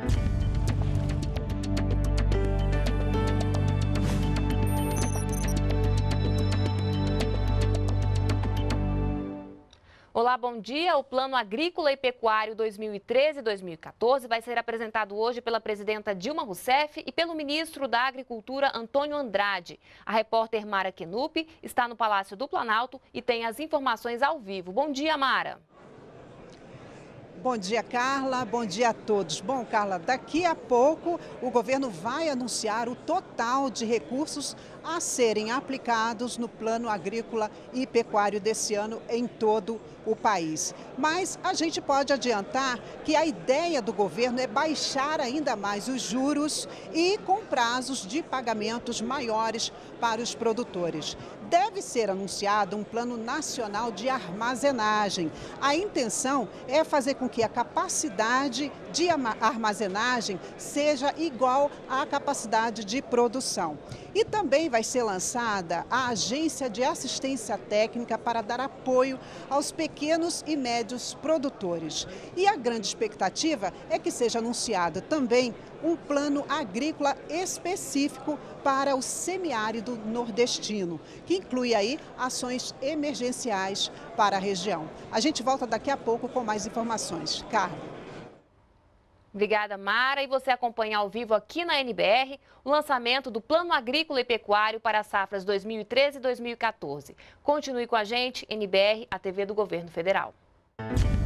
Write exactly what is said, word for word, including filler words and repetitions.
Olá, bom dia. O Plano Agrícola e Pecuário dois mil e treze a dois mil e quatorze vai ser apresentado hoje pela presidenta Dilma Rousseff e pelo ministro da Agricultura, Antônio Andrade. A repórter Mara Kenupi está no Palácio do Planalto e tem as informações ao vivo. Bom dia, Mara. Bom dia, Carla. Bom dia a todos. Bom, Carla, daqui a pouco o governo vai anunciar o total de recursos a serem aplicados no Plano Agrícola e Pecuário desse ano em todo o país. Mas a gente pode adiantar que a ideia do governo é baixar ainda mais os juros e com prazos de pagamentos maiores para os produtores. Deve ser anunciado um plano nacional de armazenagem. A intenção é fazer com que a capacidade de armazenagem seja igual à capacidade de produção. E também vai ser lançada a Agência de Assistência Técnica para dar apoio aos pequenos e médios produtores. E a grande expectativa é que seja anunciado também um plano agrícola específico para o semiárido nordestino, que inclui aí ações emergenciais para a região. A gente volta daqui a pouco com mais informações. Carla. Obrigada, Mara. E você acompanha ao vivo aqui na N B R o lançamento do Plano Agrícola e Pecuário para as safras dois mil e treze e dois mil e quatorze. Continue com a gente, N B R, a T V do Governo Federal.